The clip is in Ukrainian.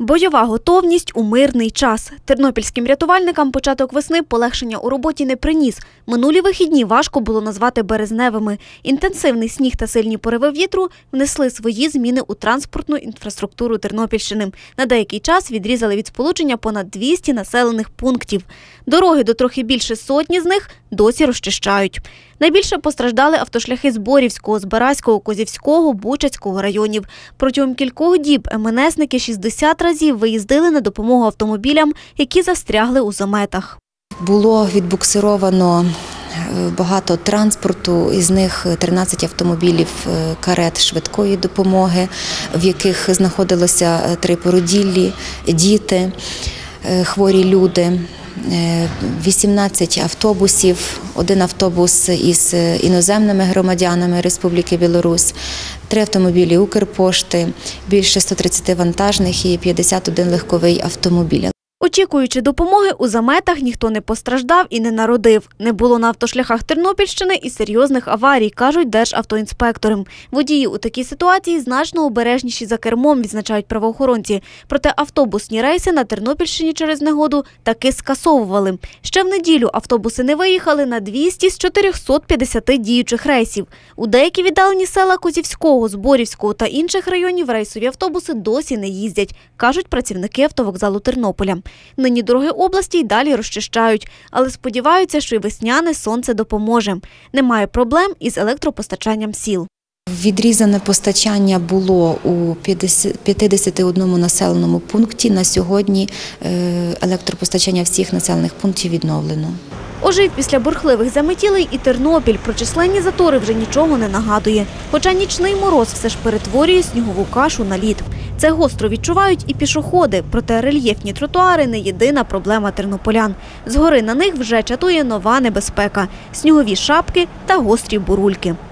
Бойова готовність у мирний час. Тернопільським рятувальникам початок весни полегшення у роботі не приніс. Минулі вихідні важко було назвати березневими. Інтенсивний сніг та сильні пориви вітру внесли свої зміни у транспортну інфраструктуру Тернопільщини. На деякий час відрізали від сполучення понад 200 населених пунктів. Дороги до трохи більше сотні з них досі розчищають. Найбільше постраждали автошляхи Зборівського, Збаразького, Козівського, Бучацького районів. Протягом кількох діб МНСники 60 разів виїздили на допомогу автомобілям, які застрягли у заметах. Було відбуксировано багато транспорту, із них 13 автомобілів карет швидкої допомоги, в яких знаходилося 3 породіллі, діти, хворі люди. 18 автобусів, 1 автобус із іноземними громадянами Республіки Білорусь, 3 автомобілі Укрпошти, більше 130 вантажних і 51 легковий автомобіль. Очікуючи допомоги, у заметах ніхто не постраждав і не народив. Не було на автошляхах Тернопільщини і серйозних аварій, кажуть державтоінспектори. Водії у такій ситуації значно обережніші за кермом, відзначають правоохоронці. Проте автобусні рейси на Тернопільщині через негоду таки скасовували. Ще в неділю автобуси не виїхали на 200 з 450 діючих рейсів. У деякі віддалені села Козівського, Зборівського та інших районів рейсові автобуси досі не їздять, кажуть працівники автовокзалу Тернополя. Нині дороги області й далі розчищають, але сподіваються, що й весняне сонце допоможе. Немає проблем із електропостачанням сіл. Відрізане постачання було у 51 населеному пункті. На сьогодні електропостачання всіх населених пунктів відновлено. Ожив після бурхливих заметілей і Тернопіль. Про численні затори вже нічого не нагадує. Хоча нічний мороз все ж перетворює снігову кашу на лід. Це гостро відчувають і пішоходи. Проте рельєфні тротуари – не єдина проблема тернополян. Згори на них вже чатує нова небезпека – снігові шапки та гострі бурульки.